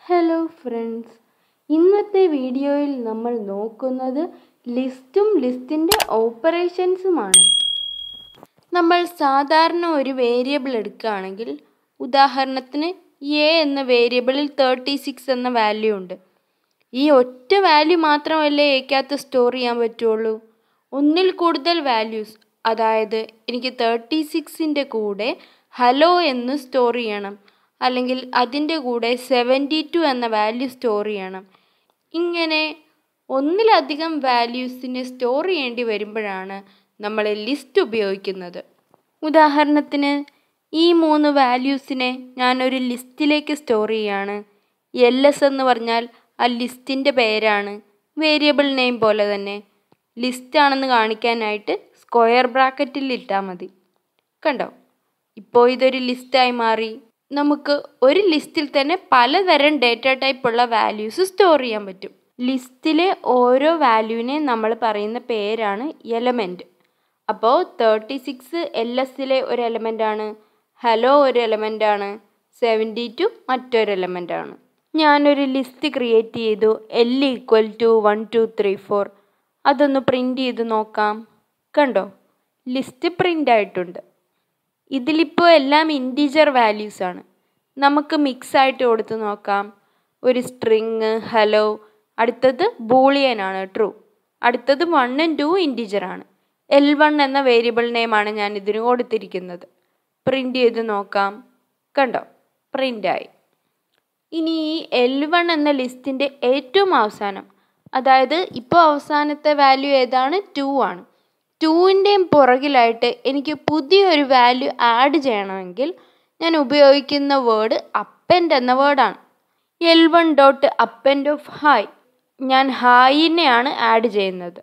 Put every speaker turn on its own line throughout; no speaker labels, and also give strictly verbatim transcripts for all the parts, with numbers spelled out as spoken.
Hello friends, ഇന്നത്തെ വീഡിയോയിൽ നമ്മൾ നോക്കുന്നത് ലിസ്റ്റും ലിസ്റ്റിൻ്റെ ഓപ്പറേഷൻസുമാണ്. നമ്മൾ സാധാരണ ഒരു വേരിയബിൾ എടുക്കുകയാണെങ്കിൽ, ഉദാഹരണത്തിന് എ എന്ന വേരിയബിളിൽ തേർട്ടി സിക്സ് എന്ന വാല്യൂ ഉണ്ട്. ഈ ഒറ്റ വാല്യൂ മാത്രമല്ലേ എക്കകത്ത് സ്റ്റോർ ചെയ്യാൻ പറ്റുള്ളൂ. ഒന്നിൽ കൂടുതൽ വാല്യൂസ്, അതായത് എനിക്ക് തേർട്ടി സിക്സിൻ്റെ കൂടെ ഹലോ എന്ന് സ്റ്റോർ ചെയ്യണം, അല്ലെങ്കിൽ അതിൻ്റെ കൂടെ സെവൻറ്റി ടു എന്ന വാല്യൂ സ്റ്റോർ ചെയ്യണം. ഇങ്ങനെ ഒന്നിലധികം വാല്യൂസിനെ സ്റ്റോർ ചെയ്യേണ്ടി വരുമ്പോഴാണ് നമ്മൾ ലിസ്റ്റ് ഉപയോഗിക്കുന്നത്. ഉദാഹരണത്തിന് ഈ മൂന്ന് വാല്യൂസിനെ ഞാനൊരു ലിസ്റ്റിലേക്ക് സ്റ്റോർ ചെയ്യാണ്. എൽ എസ് എന്ന് പറഞ്ഞാൽ ആ ലിസ്റ്റിൻ്റെ പേരാണ്, വേരിയബിൾ നെയിം പോലെ തന്നെ. ലിസ്റ്റാണെന്ന് കാണിക്കാനായിട്ട് സ്ക്വയർ ബ്രാക്കറ്റിൽ ഇട്ടാൽ മതി. കണ്ടോ, ഇപ്പോൾ ഇതൊരു ലിസ്റ്റായി മാറി. നമുക്ക് ഒരു ലിസ്റ്റിൽ തന്നെ പലതരം ഡേറ്റ ടൈപ്പുള്ള വാല്യൂസ് സ്റ്റോർ ചെയ്യാൻ പറ്റും. ലിസ്റ്റിലെ ഓരോ വാല്യൂവിനെ നമ്മൾ പറയുന്ന പേരാണ് എലമെൻറ്റ്. അപ്പോൾ തേർട്ടി സിക്സ് എൽ എസിലെ ഒരു എലമെൻ്റാണ്, ഹലോ ഒരു എലമെൻ്റാണ്, സെവൻറ്റി ടു മറ്റൊരു എലമെൻ്റാണ്. ഞാനൊരു ലിസ്റ്റ് ക്രിയേറ്റ് ചെയ്തു, L equal to one two three four. അതൊന്ന് പ്രിൻ്റ് ചെയ്ത് നോക്കാം. കണ്ടോ, ലിസ്റ്റ് പ്രിൻ്റ് ആയിട്ടുണ്ട്. ഇതിലിപ്പോൾ എല്ലാം ഇൻറ്റീജർ വാല്യൂസാണ്. നമുക്ക് മിക്സ് ആയിട്ട് കൊടുത്ത് നോക്കാം. ഒരു സ്ട്രിങ് ഹലോ, അടുത്തത് ബൂളിയനാണ് ട്രൂ, അടുത്തത് വണ്ണും ടു ഇൻറ്റീജറാണ്. എൽ വൺ എന്ന വേരിയബിൾ നെയിമാണ് ഞാൻ ഇതിന് കൊടുത്തിരിക്കുന്നത്. പ്രിൻ്റ് ചെയ്ത് നോക്കാം. കണ്ടോ, പ്രിൻ്റായി. ഇനി ഈ എൽ വൺ എന്ന ലിസ്റ്റിൻ്റെ ഏറ്റവും അവസാനം, അതായത് ഇപ്പോൾ അവസാനത്തെ വാല്യൂ ഏതാണ്? ടു ആണ്. ടൂവിൻ്റെയും പുറകിലായിട്ട് എനിക്ക് പുതിയൊരു വാല്യൂ ആഡ് ചെയ്യണമെങ്കിൽ ഞാൻ ഉപയോഗിക്കുന്ന വേർഡ് അപ്പെൻഡ് എന്ന വേർഡാണ്. L one dot append of hi, ഞാൻ ഹായിനെയാണ് ആഡ് ചെയ്യുന്നത്.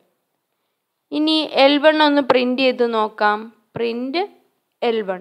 ഇനി എൽ വൺ ഒന്ന് പ്രിൻ്റ് ചെയ്ത് നോക്കാം. Print L one.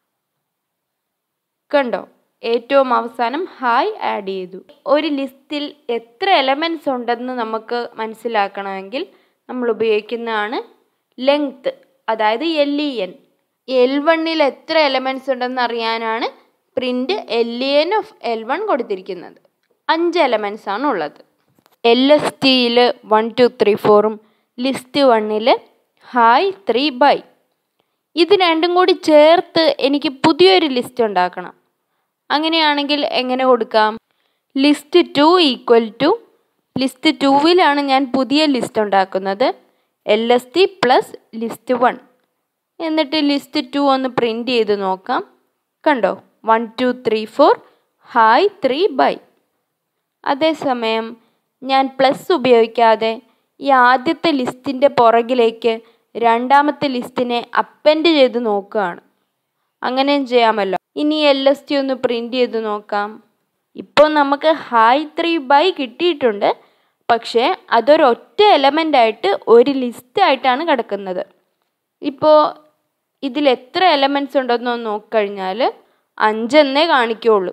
കണ്ടോ, ഏറ്റവും അവസാനം ഹായ് ആഡ് ചെയ്തു. ഒരു ലിസ്റ്റിൽ എത്ര എലമെൻറ്റ്സ് ഉണ്ടെന്ന് നമുക്ക് മനസ്സിലാക്കണമെങ്കിൽ നമ്മൾ ഉപയോഗിക്കുന്നതാണ് ലെങ്ത്, അതായത് എൽ ഇ എൻ. എൽ വണ്ണിൽ എത്ര എലമെൻറ്റ്സ് ഉണ്ടെന്ന് അറിയാനാണ് print L E N of L one കൊടുത്തിരിക്കുന്നത്. അഞ്ച് എലമെൻറ്റ്സ് ആണ് ഉള്ളത്. എൽ എസ് ടിയിൽ വൺ ടു ത്രീ ഫോറും ലിസ്റ്റ് വണ്ണിൽ ഹായ് ത്രീ ബൈ. ഇത് രണ്ടും കൂടി ചേർത്ത് എനിക്ക് പുതിയൊരു ലിസ്റ്റ് ഉണ്ടാക്കണം. അങ്ങനെയാണെങ്കിൽ എങ്ങനെ കൊടുക്കാം? List two equal to, list ടൂവിലാണ് ഞാൻ പുതിയ ലിസ്റ്റ് ഉണ്ടാക്കുന്നത്, L S T plus list one. എന്നിട്ട് ലിസ്റ്റ് ടു ഒന്ന് പ്രിൻ്റ് ചെയ്ത് നോക്കാം. കണ്ടോ, one two three four hi three bye. അതേസമയം ഞാൻ പ്ലസ് ഉപയോഗിക്കാതെ ഈ ആദ്യത്തെ ലിസ്റ്റിൻ്റെ പുറകിലേക്ക് രണ്ടാമത്തെ ലിസ്റ്റിനെ അപ്പെൻഡ് ചെയ്ത് നോക്കുകയാണ്. അങ്ങനെയും ചെയ്യാമല്ലോ. ഇനി എൽ എസ് ടി ഒന്ന് പ്രിൻ്റ് ചെയ്ത് നോക്കാം. ഇപ്പോൾ നമുക്ക് ഹായ് ത്രീ ബൈ കിട്ടിയിട്ടുണ്ട്, പക്ഷേ അതൊരൊറ്റ എലമെൻ്റായിട്ട് ഒരു ലിസ്റ്റായിട്ടാണ് കിടക്കുന്നത്. ഇപ്പോൾ ഇതിൽ എത്ര എലമെൻറ്റ്സ് ഉണ്ടെന്ന് നോക്കിക്കഴിഞ്ഞാൽ അഞ്ചെന്നേ കാണിക്കുള്ളൂ.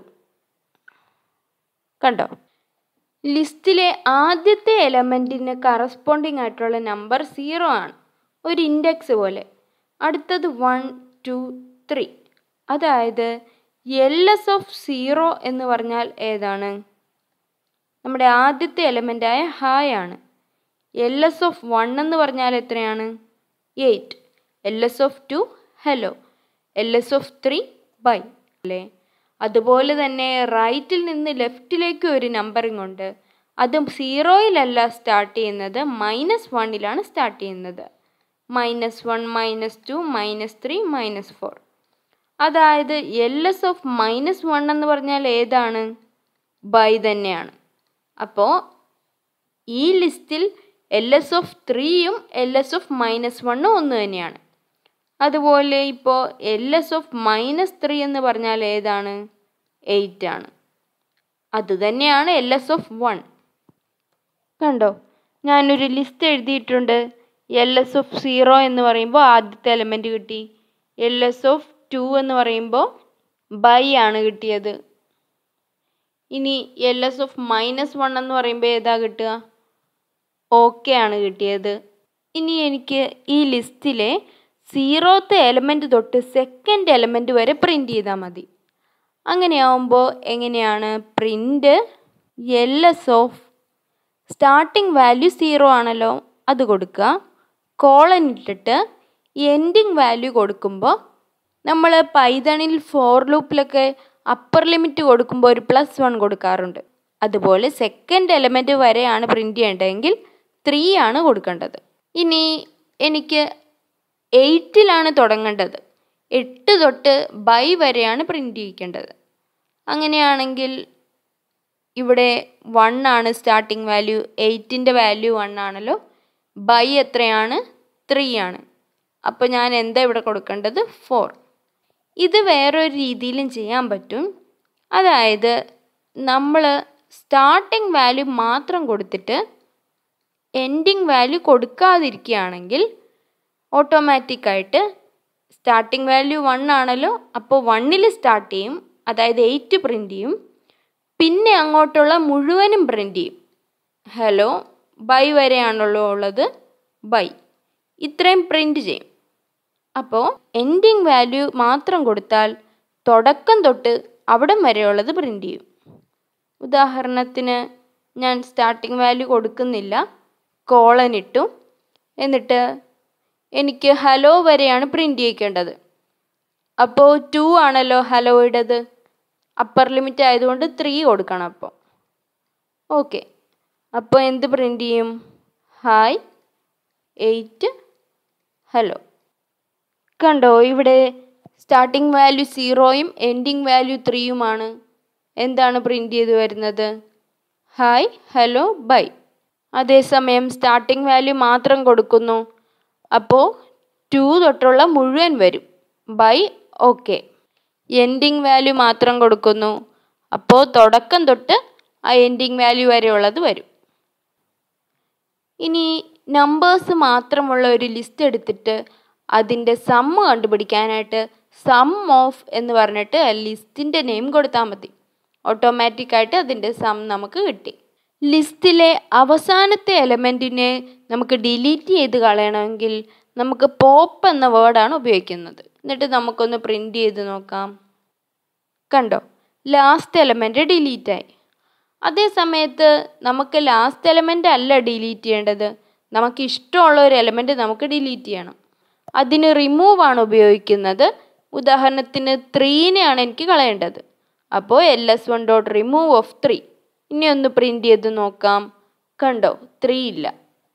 കണ്ടോ, ലിസ്റ്റിലെ ആദ്യത്തെ എലമെൻറ്റിന് കറസ്പോണ്ടിങ് ആയിട്ടുള്ള നമ്പർ സീറോ ആണ്, ഒരു ഇൻഡെക്സ് പോലെ. അടുത്തത് വൺ ടു ത്രീ, അതായത് എൽ എസ് ഓഫ് സീറോ എന്ന് പറഞ്ഞാൽ ഏതാണ്? നമ്മുടെ ആദ്യത്തെ എലമെൻ്റായ ഹായ് ആണ്. എൽ എസ് ഓഫ് വൺ എന്ന് പറഞ്ഞാൽ എത്രയാണ്? Eight. L S of two hello, L S of three bye അല്ലേ? അതുപോലെ തന്നെ റൈറ്റിൽ നിന്ന് ലെഫ്റ്റിലേക്ക് ഒരു നമ്പറിംഗ് ഉണ്ട്. അതും സീറോയിലല്ല സ്റ്റാർട്ട് ചെയ്യുന്നത്, മൈനസ് വണ്ണിലാണ് സ്റ്റാർട്ട് ചെയ്യുന്നത്. Minus one, minus two, minus three, minus four. അതായത് L S of minus one എന്ന് പറഞ്ഞാൽ ഏതാണ്? ബൈ തന്നെയാണ്. അപ്പോൾ ഈ ലിസ്റ്റിൽ എൽ എസ് ഓഫ് ത്രീയും എൽ എസ് ഓഫ് മൈനസ് വണ്ണും ഒന്ന് തന്നെയാണ്. അതുപോലെ ഇപ്പോൾ L S of minus three എന്ന് പറഞ്ഞാൽ ഏതാണ്? എയ്റ്റ് ആണ്. അത് തന്നെയാണ് എൽ എസ് ഓഫ് വൺ. കണ്ടോ, ഞാനൊരു ലിസ്റ്റ് എഴുതിയിട്ടുണ്ട്. എൽ എസ് ഓഫ് സീറോ എന്ന് പറയുമ്പോൾ ആദ്യത്തെ എലമെൻറ്റ് കിട്ടി. എൽ എസ് ഓഫ് ടു എന്ന് പറയുമ്പോൾ ബൈ ആണ് കിട്ടിയത്. ഇനി L S of minus one എന്ന് പറയുമ്പോൾ ഏതാ കിട്ടുക? ഓക്കെ ആണ് കിട്ടിയത്. ഇനി എനിക്ക് ഈ ലിസ്റ്റിലെ സീറോത്തെ എലമെൻറ്റ് തൊട്ട് സെക്കൻഡ് എലമെൻറ്റ് വരെ പ്രിൻ്റ് ചെയ്താൽ മതി. അങ്ങനെയാവുമ്പോൾ എങ്ങനെയാണ്? Print L S of starting value zero ആണല്ലോ, അത് കൊടുക്കുക. കോളൻ ഇട്ടിട്ട് എൻഡിങ് വാല്യൂ കൊടുക്കുമ്പോൾ നമ്മൾ പൈതണിൽ ഫോർ ലൂപ്പിലൊക്കെ അപ്പർ ലിമിറ്റ് കൊടുക്കുമ്പോൾ ഒരു പ്ലസ് വൺ കൊടുക്കാറുണ്ട്. അതുപോലെ സെക്കൻഡ് എലമെൻറ്റ് വരെയാണ് പ്രിൻ്റ് ചെയ്യേണ്ടതെങ്കിൽ ത്രീ ആണ് കൊടുക്കേണ്ടത്. ഇനി എനിക്ക് എയ്റ്റിലാണ് തുടങ്ങേണ്ടത്. എട്ട് തൊട്ട് ബൈ വരെയാണ് പ്രിൻ്റ് ചെയ്യിക്കേണ്ടത്. അങ്ങനെയാണെങ്കിൽ ഇവിടെ വൺ ആണ് സ്റ്റാർട്ടിംഗ് വാല്യൂ, എയ്റ്റിൻ്റെ വാല്യൂ വൺ ആണല്ലോ, ബൈ എത്രയാണ്? ത്രീ ആണ്. അപ്പോൾ ഞാൻ എന്താ ഇവിടെ കൊടുക്കേണ്ടത്? ഫോർ. ഇത് വേറൊരു രീതിയിലും ചെയ്യാൻ പറ്റും. അതായത് നമ്മൾ സ്റ്റാർട്ടിംഗ് വാല്യൂ മാത്രം കൊടുത്തിട്ട് എൻഡിങ് വാല്യൂ കൊടുക്കാതിരിക്കുകയാണെങ്കിൽ ഓട്ടോമാറ്റിക്കായിട്ട് സ്റ്റാർട്ടിംഗ് വാല്യൂ വൺ ആണല്ലോ, അപ്പോൾ വണ്ണിൽ സ്റ്റാർട്ട് ചെയ്യും, അതായത് എയ്റ്റ് പ്രിൻ്റ് ചെയ്യും. പിന്നെ അങ്ങോട്ടുള്ള മുഴുവനും പ്രിൻ്റ് ചെയ്യും. ഹലോ ബൈ വരെയാണല്ലോ ഉള്ളത്, ബൈ ഇത്രയും പ്രിൻ്റ് ചെയ്യും. അപ്പോൾ എൻഡിങ് വാല്യൂ മാത്രം കൊടുത്താൽ തുടക്കം തൊട്ട് അവിടം വരെയുള്ളത് പ്രിൻ്റ് ചെയ്യും. ഉദാഹരണത്തിന് ഞാൻ സ്റ്റാർട്ടിംഗ് വാല്യൂ കൊടുക്കുന്നില്ല, കോളൻ ഇട്ടു. എന്നിട്ട് എനിക്ക് ഹലോ വരെയാണ് പ്രിൻ്റ് ചെയ്യിക്കേണ്ടത്. അപ്പോൾ ടു ആണല്ലോ ഹലോയുടേത്, അപ്പർ ലിമിറ്റ് ആയതുകൊണ്ട് ത്രീ കൊടുക്കണം. അപ്പോൾ ഓക്കെ, അപ്പോൾ എന്ത് പ്രിൻ്റ് ചെയ്യും? Hi eight hello. കണ്ടോ, ഇവിടെ സ്റ്റാർട്ടിംഗ് വാല്യൂ സീറോയും എൻഡിങ് വാല്യൂ ത്രീയുമാണ്. എന്താണ് പ്രിൻ്റ് ചെയ്ത് വരുന്നത്? Hi hello bye. അതേസമയം സ്റ്റാർട്ടിംഗ് വാല്യൂ മാത്രം കൊടുക്കുന്നു, അപ്പോൾ ടു തൊട്ടുള്ള മുഴുവൻ വരും, ബൈ ഓക്കെ. എൻഡിങ് വാല്യൂ മാത്രം കൊടുക്കുന്നു, അപ്പോൾ തുടക്കം തൊട്ട് ആ എൻഡിങ് വാല്യൂ വരെയുള്ളത് വരും. ഇനി നമ്പേഴ്സ് മാത്രമുള്ള ഒരു ലിസ്റ്റ് എടുത്തിട്ട് അതിൻ്റെ സമ്മ് കണ്ടുപിടിക്കാനായിട്ട് സം ഓഫ് എന്ന് പറഞ്ഞിട്ട് ലിസ്റ്റിൻ്റെ നെയിം കൊടുത്താൽ മതി. ഓട്ടോമാറ്റിക്കായിട്ട് അതിൻ്റെ സം നമുക്ക് കിട്ടി. ലിസ്റ്റിലെ അവസാനത്തെ എലമെൻറ്റിനെ നമുക്ക് ഡിലീറ്റ് ചെയ്ത് കളയണമെങ്കിൽ നമുക്ക് പോപ്പ് എന്ന വേർഡാണ് ഉപയോഗിക്കുന്നത്. എന്നിട്ട് നമുക്കൊന്ന് പ്രിൻ്റ് ചെയ്ത് നോക്കാം. കണ്ടോ, ലാസ്റ്റ് എലമെൻറ്റ് ഡിലീറ്റായി. അതേ സമയത്ത് നമുക്ക് ലാസ്റ്റ് എലമെൻ്റ് അല്ല ഡിലീറ്റ് ചെയ്യേണ്ടത്, നമുക്ക് ഇഷ്ടമുള്ള ഒരു എലമെൻറ്റ് നമുക്ക് ഡിലീറ്റ് ചെയ്യണം. അതിന് റിമൂവ് ആണ് ഉപയോഗിക്കുന്നത്. ഉദാഹരണത്തിന് ത്രീനെയാണ് എനിക്ക് കളയേണ്ടത്, അപ്പോൾ L S one dot remove of three. ഇനി ഒന്ന് പ്രിൻ്റ് ചെയ്ത് നോക്കാം. കണ്ടോ, ത്രീ ഇല്ല.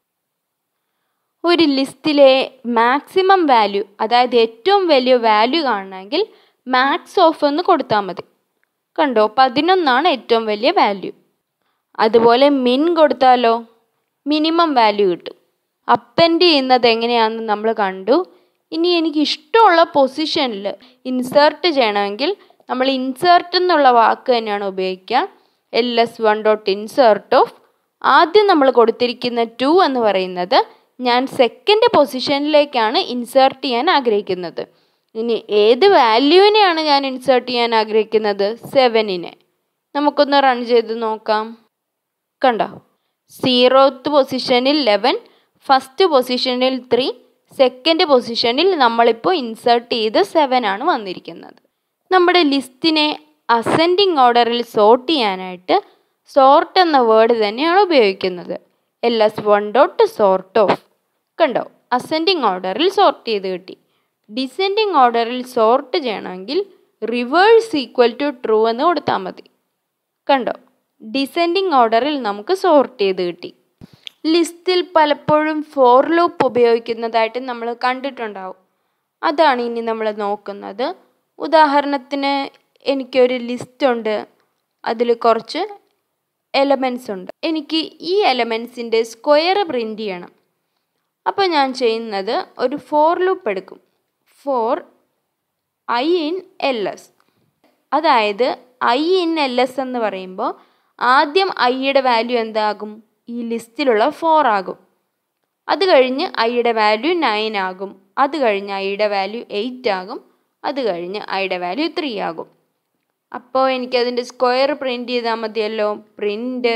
ഒരു ലിസ്റ്റിലെ മാക്സിമം വാല്യൂ, അതായത് ഏറ്റവും വലിയ വാല്യൂ കാണണമെങ്കിൽ മാക്സ് ഓഫ് എന്ന് കൊടുത്താൽ മതി. കണ്ടോ, പതിനൊന്നാണ് ഏറ്റവും വലിയ വാല്യൂ. അതുപോലെ മിൻ കൊടുത്താലോ മിനിമം വാല്യൂ കിട്ടും. അപ്പെൻഡ് ചെയ്യുന്നത് എങ്ങനെയാണെന്ന് നമ്മൾ കണ്ടു. ഇനി എനിക്ക് ഇഷ്ടമുള്ള പൊസിഷനിൽ ഇൻസേർട്ട് ചെയ്യണമെങ്കിൽ നമ്മൾ ഇൻസേർട്ട് എന്നുള്ള വാക്ക് തന്നെയാണ് ഉപയോഗിക്കുക. L S one dot insert of, ആദ്യം നമ്മൾ കൊടുത്തിരിക്കുന്ന ടു എന്ന് പറയുന്നത് ഞാൻ സെക്കൻഡ് പൊസിഷനിലേക്കാണ് ഇൻസേർട്ട് ചെയ്യാൻ ആഗ്രഹിക്കുന്നത്. ഇനി ഏത് വാല്യൂവിനെയാണ് ഞാൻ ഇൻസേർട്ട് ചെയ്യാൻ ആഗ്രഹിക്കുന്നത്? സെവനിനെ. നമുക്കൊന്ന് റൺ ചെയ്ത് നോക്കാം. കണ്ടോ, സീറോത്ത് പൊസിഷനിൽ ലെവൻ, ഫസ്റ്റ് പൊസിഷനിൽ ത്രീ, സെക്കൻഡ് പൊസിഷനിൽ നമ്മളിപ്പോൾ ഇൻസേർട്ട് ചെയ്ത് സെവൻ ആണ് വന്നിരിക്കുന്നത്. നമ്മുടെ ലിസ്റ്റിനെ അസെൻഡിങ് ഓർഡറിൽ സോർട്ട് ചെയ്യാനായിട്ട് സോർട്ട് എന്ന വേർഡ് തന്നെയാണ് ഉപയോഗിക്കുന്നത്. L S one dot sort of. കണ്ടോ, അസെൻഡിങ് ഓർഡറിൽ സോർട്ട് ചെയ്ത് കിട്ടി. ഡിസെൻഡിങ് ഓർഡറിൽ സോർട്ട് ചെയ്യണമെങ്കിൽ റിവേഴ്സ് ഈക്വൽ ടു ട്രൂ എന്ന് കൊടുത്താൽ മതി. കണ്ടോ, ഡിസെൻഡിങ് ഓർഡറിൽ നമുക്ക് സോർട്ട് ചെയ്ത് കിട്ടി. ലിസ്റ്റിൽ പലപ്പോഴും ഫോർ ലൂപ്പ് ഉപയോഗിക്കുന്നതായിട്ട് നമ്മൾ കണ്ടിട്ടുണ്ടാവും. അതാണ് ഇനി നമ്മൾ നോക്കുന്നത്. ഉദാഹരണത്തിന് എനിക്കൊരു ലിസ്റ്റ് ഉണ്ട്, അതിൽ കുറച്ച് എലമെൻറ്റ്സ് ഉണ്ട്. എനിക്ക് ഈ എലമെൻറ്റ്സിൻ്റെ സ്ക്വയർ പ്രിൻ്റ് ചെയ്യണം. അപ്പോൾ ഞാൻ ചെയ്യുന്നത് ഒരു ഫോർ ലൂപ്പ് എടുക്കും. For I in L S, അതായത് ഐ ഇൻ എൽ എസ് എന്ന് പറയുമ്പോൾ ആദ്യം ഐയുടെ വാല്യൂ എന്താകും? ഈ ലിസ്റ്റിലുള്ള ഫോർ ആകും. അത് കഴിഞ്ഞ് ഐയുടെ വാല്യൂ നയൻ ആകും. അത് കഴിഞ്ഞ് ഐയുടെ വാല്യൂ എയ്റ്റ് ആകും. അത് കഴിഞ്ഞ് ഐയുടെ വാല്യൂ ത്രീ ആകും. അപ്പോൾ എനിക്കതിൻ്റെ സ്ക്വയർ പ്രിൻ്റ് ചെയ്താൽ മതിയല്ലോ. പ്രിൻ്റ്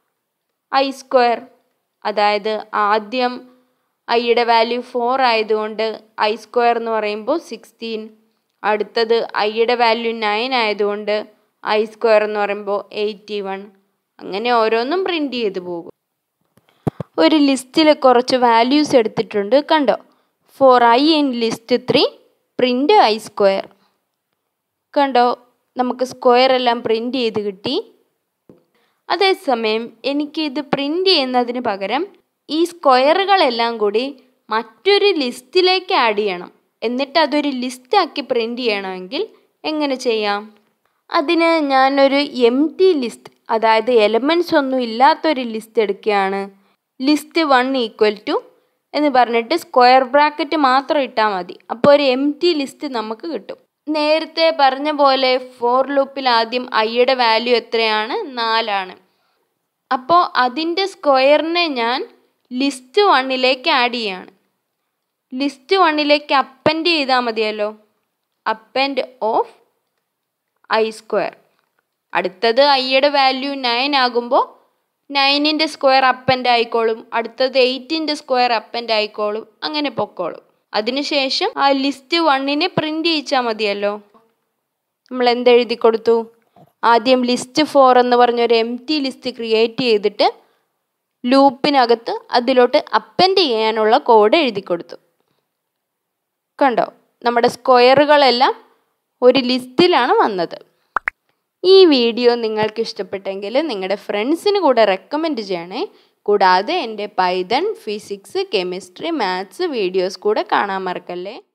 ഐ സ്ക്വയർ, അതായത് ആദ്യം ഐയുടെ വാല്യൂ ഫോർ ആയതുകൊണ്ട് ഐ സ്ക്വയർ എന്ന് പറയുമ്പോൾ സിക്സ്റ്റീൻ. അടുത്തത് ഐയുടെ വാല്യൂ നയൻ ആയതുകൊണ്ട് ഐ സ്ക്വയർ എന്ന് പറയുമ്പോൾ എയ്റ്റി വൺ. അങ്ങനെ ഓരോന്നും പ്രിൻ്റ് ചെയ്ത് പോകും. ഒരു ലിസ്റ്റിൽ കുറച്ച് വാല്യൂസ് എടുത്തിട്ടുണ്ട്. കണ്ടോ? For I in list three print I square. കണ്ടോ? നമുക്ക് സ്ക്വയർ എല്ലാം പ്രിൻ്റ് ചെയ്ത് കിട്ടി. അതേസമയം എനിക്ക് ഇത് പ്രിൻ്റ് ചെയ്യുന്നതിന് പകരം ഈ സ്ക്വയറുകളെല്ലാം കൂടി മറ്റൊരു ലിസ്റ്റിലേക്ക് ആഡ് ചെയ്യണം. എന്നിട്ട് അതൊരു ലിസ്റ്റാക്കി പ്രിൻ്റ് ചെയ്യണമെങ്കിൽ എങ്ങനെ ചെയ്യാം? അതിന് ഞാനൊരു എം ടി ലിസ്റ്റ്, അതായത് എലമെൻറ്റ്സ് ഒന്നും ഇല്ലാത്തൊരു ലിസ്റ്റ് എടുക്കുകയാണ്. ലിസ്റ്റ് വൺ ഈക്വൽ ടു എന്ന് പറഞ്ഞിട്ട് സ്ക്വയർ ബ്രാക്കറ്റ് മാത്രം ഇട്ടാൽ മതി. അപ്പോൾ ഒരു എം ടി ലിസ്റ്റ് നമുക്ക് കിട്ടും. നേരത്തെ പറഞ്ഞ പോലെ ഫോർ ലൂപ്പിൽ ആദ്യം ഐയുടെ വാല്യൂ എത്രയാണ്? നാലാണ്. അപ്പോൾ അതിൻ്റെ സ്ക്വയറിനെ ഞാൻ ലിസ്റ്റ് വണ്ണിലേക്ക് ആഡ് ചെയ്യാണ്. ലിസ്റ്റ് വണ്ണിലേക്ക് അപ്പൻഡ് ചെയ്താൽ മതിയല്ലോ. Append of I square. അടുത്തത് ഐയുടെ വാല്യൂ നയൻ ആകുമ്പോൾ നയനിൻ്റെ സ്ക്വയർ അപ്പൻഡ് ആയിക്കോളും. അടുത്തത് എയ്റ്റിൻ്റെ സ്ക്വയർ അപ്പൻഡ് ആയിക്കോളും. അങ്ങനെ പൊക്കോളും. അതിനുശേഷം ആ ലിസ്റ്റ് വണ്ണിനെ പ്രിൻ്റ് ചെയ്യിച്ചാൽ മതിയല്ലോ. നമ്മൾ എന്തെഴുതി കൊടുത്തു? ആദ്യം ലിസ്റ്റ് ഫോർ എന്ന് പറഞ്ഞൊരു എം ടി ലിസ്റ്റ് ക്രിയേറ്റ് ചെയ്തിട്ട് ലൂപ്പിനകത്ത് അതിലോട്ട് അപ്പൻഡ് ചെയ്യാനുള്ള കോഡ് എഴുതി കൊടുത്തു. കണ്ടോ? നമ്മുടെ സ്ക്വയറുകളെല്ലാം ഒരു ലിസ്റ്റിലാണ് വന്നത്. ഈ വീഡിയോ നിങ്ങൾക്ക് ഇഷ്ടപ്പെട്ടെങ്കിൽ നിങ്ങളുടെ ഫ്രണ്ട്സിന് കൂടെ റെക്കമെൻഡ് ചെയ്യണേ. കൂടാതെ എൻ്റെ Python, physics, chemistry, maths videos കൂടെ കാണാൻ മറക്കല്ലേ.